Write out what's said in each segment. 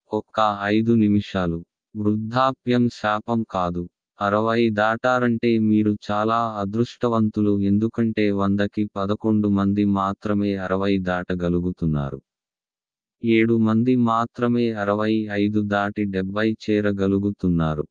ఒక్క 5 నిమిషాలు. వృద్ధాప్యం శాపం కాదు. 60 దాటారంటే మీరు చాలా అదృష్టవంతులు, ఎందుకంటే 100కి 11 మంది మాత్రమే 60 దాటగలుగుతున్నారు. 7 మంది మాత్రమే 65 దాటి 70 చేరగలుగుతున్నారు.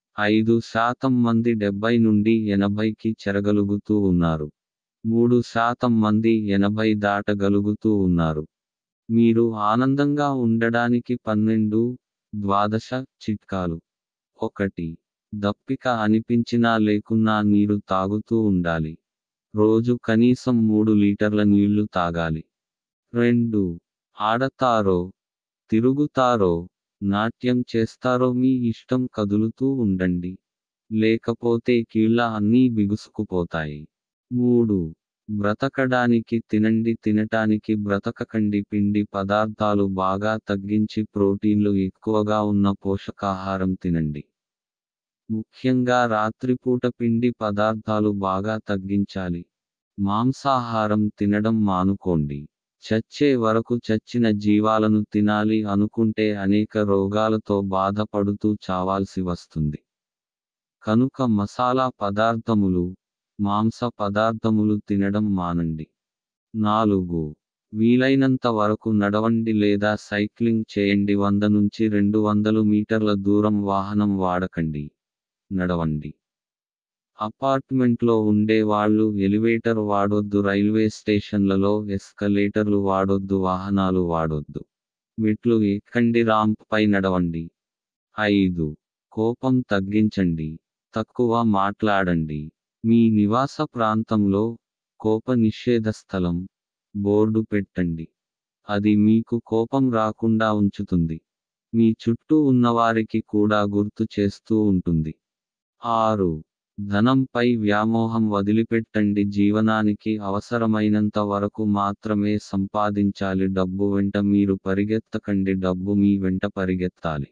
5% మంది 70 నుండి 80కి చేరగలుగుతూ ఉన్నారు. 3% మంది 80 దాటగలుగుతూ ఉన్నారు. మీరు ఆనందంగా ఉండడానికి 12, 12 చిట్కాలు. 1. దప్పిక అనిపించినా లేకున్నా నీరు తాగుతూ ఉండాలి. రోజు కనీసం 3 లీటర్ల నీళ్లు తాగాలి. 2. ఆడతారో, తిరుగుతారో, నాట్యం చేస్తారో మీ ఇష్టం, కదులుతూ ఉండండి. లేకపోతే కీళ్ళ అన్నీ బిగుసుకుపోతాయి. 3. బ్రతకడానికి తినండి, తినటానికి బ్రతకకండి. పిండి పదార్థాలు బాగా తగ్గించి ప్రోటీన్లు ఎక్కువగా ఉన్న పోషకాహారం తినండి. ముఖ్యంగా రాత్రిపూట పిండి పదార్థాలు బాగా తగ్గించాలి. మాంసాహారం తినడం మానుకోండి. చచ్చే వరకు చచ్చిన జీవాలను తినాలి అనుకుంటే అనేక రోగాలతో బాధపడుతూ చావాల్సి వస్తుంది. కనుక మసాలా పదార్థములు, మాంస పదార్థములు తినడం మానండి. 4. వీలైనంత వరకు నడవండి లేదా సైక్లింగ్ చేయండి. 100 నుంచి 200 మీటర్ల దూరం వాహనం వాడకండి, నడవండి. అపార్ట్మెంట్లో ఉండే వాళ్ళు ఎలివేటర్ వాడొద్దు, రైల్వే స్టేషన్లలో ఎస్కలేటర్లు వాడొద్దు, వాహనాలు వాడొద్దు. మెట్లు ఎక్కండి, రాంప్ పై నడవండి. 5. కోపం తగ్గించండి, తక్కువ మాట్లాడండి. మీ నివాస ప్రాంతంలో కోప నిషేధ స్థలం బోర్డు పెట్టండి. అది మీకు కోపం రాకుండా ఉంచుతుంది. మీ చుట్టూ ఉన్నవారికి కూడా గుర్తు చేస్తూ ఉంటుంది. 6. ధనంపై వ్యామోహం వదిలిపెట్టండి. జీవనానికి అవసరమైనంత వరకు మాత్రమే సంపాదించాలి. డబ్బు వెంట మీరు పరిగెత్తకండి, డబ్బు మీ వెంట పరిగెత్తాలి.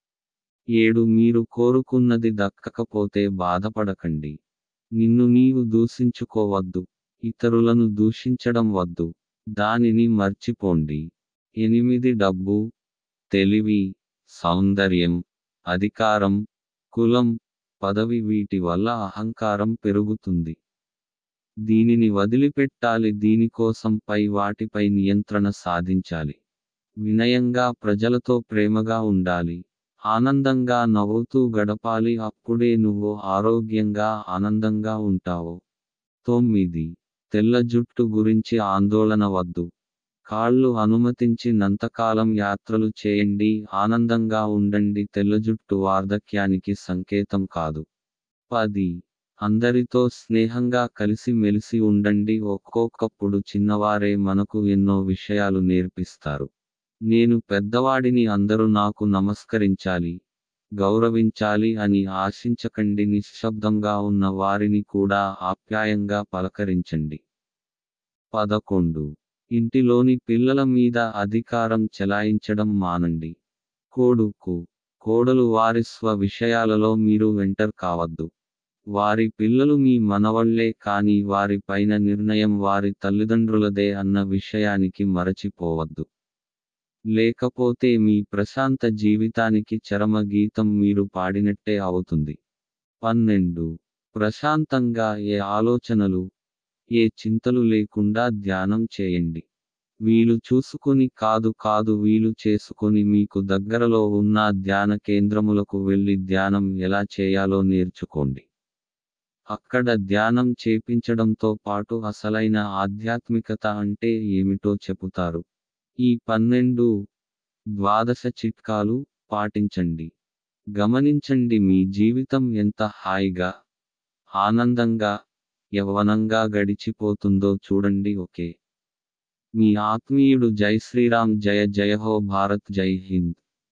7. మీరు కోరుకున్నది దక్కకపోతే బాధపడకండి. నిన్ను నీవు దూషించుకోవద్దు, ఇతరులను దూషించడం వద్దు, దానిని మర్చిపోండి. 8. డబ్బు, తెలివి, సౌందర్యం, అధికారం, కులం, పదవి, వీటి వల్ల అహంకారం పెరుగుతుంది. దీనిని వదిలిపెట్టాలి. దీనికోసం వాటిపై నియంత్రణ సాధించాలి. వినయంగా ప్రజలతో ప్రేమగా ఉండాలి. ఆనందంగా నవ్వుతూ గడపాలి. అప్పుడే నువ్వు ఆరోగ్యంగా ఆనందంగా ఉంటావు. 9. తెల్ల జుట్టు గురించి ఆందోళన వద్దు. కాళ్ళు అనుమతించి నంతకాలం యాత్రలు చేయండి, ఆనందంగా ఉండండి. తెల్ల జుట్టు వార్ధక్యానికి సంకేతం కాదు. 10. అందరితో స్నేహంగా కలిసి మెలిసి ఉండండి. ఒక్కొక్కప్పుడు చిన్నవారే మనకు ఎన్నో విషయాలు నేర్పిస్తారు. నేను పెద్దవాడిని, అందరూ నాకు నమస్కరించాలి, గౌరవించాలి అని ఆశించకండి. నిశ్శబ్దంగా ఉన్న వారిని కూడా ఆప్యాయంగా పలకరించండి. 11. ఇంటిలోని పిల్లల మీద అధికారం చెలాయించడం మానండి. కొడుకు, కోడలు వారి విషయాలలో మీరు ఎంటర్ కావద్దు. వారి పిల్లలు మీ మనవళ్లే, కానీ వారి పైన నిర్ణయం వారి తల్లిదండ్రులదే అన్న విషయానికి మరచిపోవద్దు. లేకపోతే మీ ప్రశాంత జీవితానికి చరమ గీతం మీరు పాడినట్టే అవుతుంది. 12. ప్రశాంతంగా ఏ ఆలోచనలు, ఏ చింతలు లేకుండా ధ్యానం చేయండి. వీలు చూసుకొని కాదు, వీలు చేసుకొని మీకు దగ్గరలో ఉన్న ధ్యాన కేంద్రములకు వెళ్ళి ధ్యానం ఎలా చేయాలో నేర్చుకోండి. అక్కడ ధ్యానం చేపించడంతో పాటు అసలైన ఆధ్యాత్మికత అంటే ఏమిటో చెబుతారు. ఈ 12, 12 చిట్కాలు పాటించండి. గమనించండి మీ జీవితం ఎంత హాయిగా, ఆనందంగా, యవ్వనంగా గడిచిపోతుందో చూడండి. ఓకే. మీ ఆత్మీయుడు జై శ్రీరామ్. జయ జయ హో భారత్. జై హింద్.